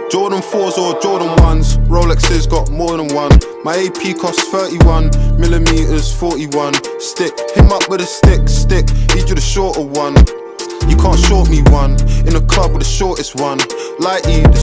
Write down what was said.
Jordan 4s or Jordan 1s, Rolexes got more than one. My AP costs 31 millimeters, 41. Stick, him up with a stick, need you the shorter one. You can't short me one, in the club with the shortest one. Lighty, the